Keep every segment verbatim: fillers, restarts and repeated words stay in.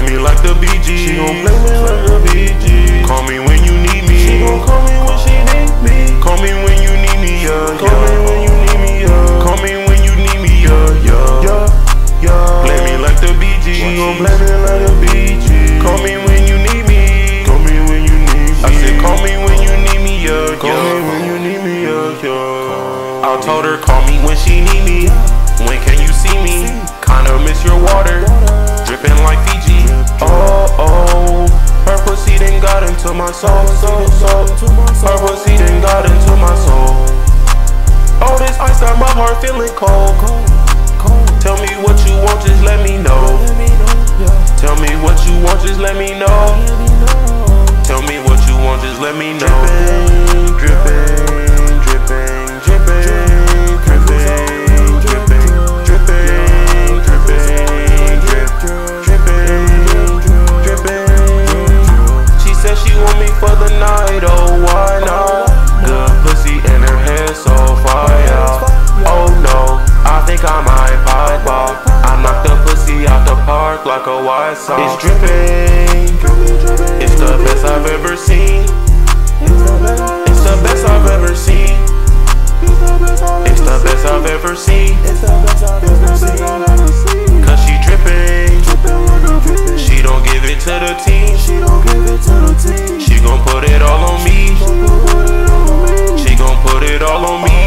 me like the B G. She gon' play me like the B G. Call me when you need me. She gon' call me when she need me. Call me when you need me, yeah, Call me yeah. when you need me, yeah. Call me when you need me, yeah, yeah. Yeah, yeah. Play me like the B G. She gon' play me like the B G. Call me when you need me. Call me when you need me. I said call me when you need me, yeah, Call yeah. me when you need me, yeah, yeah. I told her call me when she need me. When can you see me? Kinda miss your water, dripping like Fiji. Oh oh, her pussy done got into my soul, soul, soul. Her pussy done got into my soul. Oh, this ice got my heart feeling cold. Tell me what you want, just let me know. Tell me what you want, just let me know. Tell me what you want, just let me know. Dripping, dripping, dripping, dripping, dripping, dripping, dripping, dripping, drip, dripping, dripping. She said she want me for the night, oh why not? Good pussy and her hair so fire. Oh no, I think I might pipe off. I knocked the pussy out the park like a white song. It's dripping, It's the best I've ever seen. It's the best I've ever seen. It's the best I've ever seen. Cause she dripping. She don't give it to the team. She gon' put it all on me. She gon' put it all on me.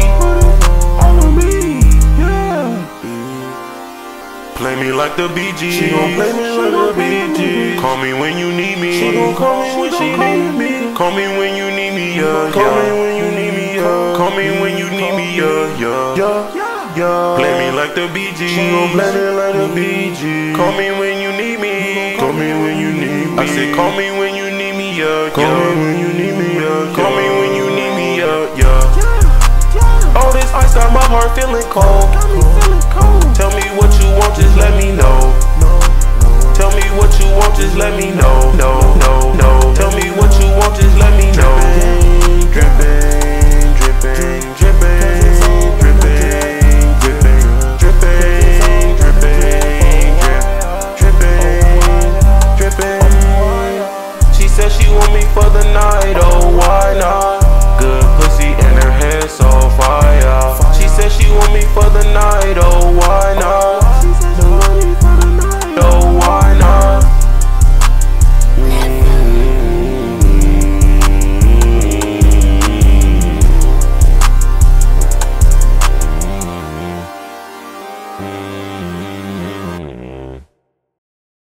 Play me like the B G. She gon' play me like the B G. Call me when you need me. She gon' call me when she need me. Call me when you need me, yeah, Call me yeah. when you need me, yeah. Call me when you need me, yeah, yeah. Yeah, yeah. Play me like the B G. She gon' play me like the B G. Call me when you need me. Call me when you need me. I said call me when you need me, yeah, Call me yeah. when you need me, yeah. Call me when you need me, yeah, yeah. Oh, this ice got my heart feeling cold. Tell me what you want, just let me